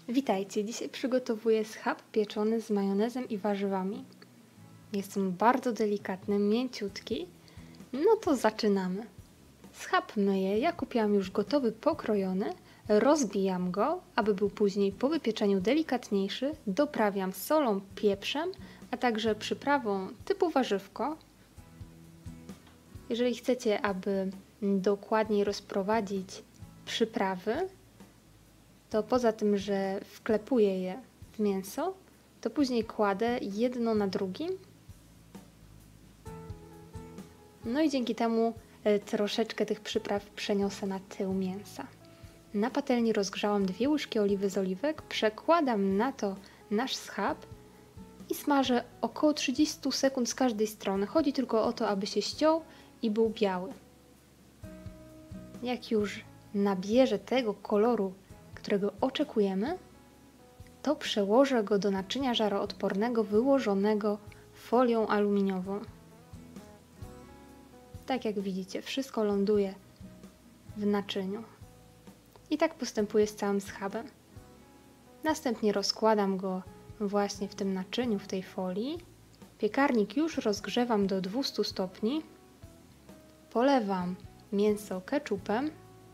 Witajcie, dzisiaj przygotowuję schab pieczony z majonezem i warzywami. Jest on bardzo delikatny, mięciutki. No to zaczynamy. Schab myję, ja kupiłam już gotowy, pokrojony. Rozbijam go, aby był później po wypieczeniu delikatniejszy. Doprawiam solą, pieprzem, a także przyprawą typu warzywko. Jeżeli chcecie, aby dokładniej rozprowadzić przyprawy, to poza tym, że wklepuję je w mięso, to później kładę jedno na drugim. No i dzięki temu troszeczkę tych przypraw przeniosę na tył mięsa. Na patelni rozgrzałam 2 łyżki oliwy z oliwek, przekładam na to nasz schab i smażę około 30 sekund z każdej strony. Chodzi tylko o to, aby się ściął i był biały. Jak już nabierze tego koloru, którego oczekujemy, to przełożę go do naczynia żaroodpornego wyłożonego folią aluminiową. Tak jak widzicie, wszystko ląduje w naczyniu. I tak postępuję z całym schabem. Następnie rozkładam go właśnie w tym naczyniu, w tej folii. Piekarnik już rozgrzewam do 200 stopni. Polewam mięso ketchupem.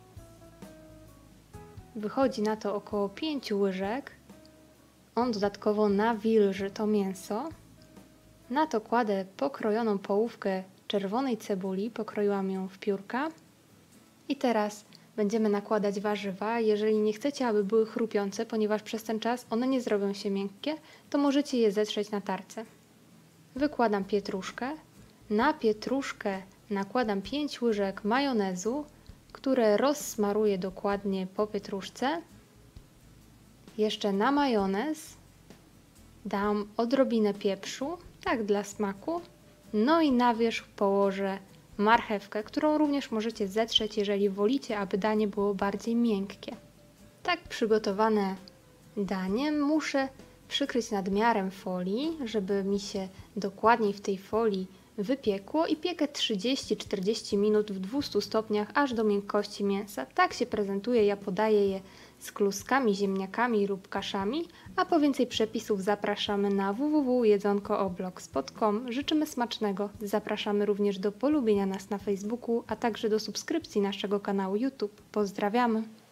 Wychodzi na to około 5 łyżek. On dodatkowo nawilży to mięso. Na to kładę pokrojoną połówkę czerwonej cebuli, pokroiłam ją w piórka. I teraz będziemy nakładać warzywa. Jeżeli nie chcecie, aby były chrupiące, ponieważ przez ten czas one nie zrobią się miękkie, to możecie je zetrzeć na tarce. Wykładam pietruszkę. Na pietruszkę nakładam 5 łyżek majonezu, które rozsmaruję dokładnie po pietruszce. Jeszcze na majonez dam odrobinę pieprzu, tak dla smaku. No i na wierzch położę marchewkę, którą również możecie zetrzeć, jeżeli wolicie, aby danie było bardziej miękkie. Tak przygotowane danie muszę przykryć nadmiarem folii, żeby mi się dokładniej w tej folii wypiekło i piekę 30-40 minut w 200 stopniach aż do miękkości mięsa. Tak się prezentuje, ja podaję je z kluskami, ziemniakami lub kaszami, a po więcej przepisów zapraszamy na www.jedzonko.blogspot.com. Życzymy smacznego, zapraszamy również do polubienia nas na Facebooku, a także do subskrypcji naszego kanału YouTube. Pozdrawiamy!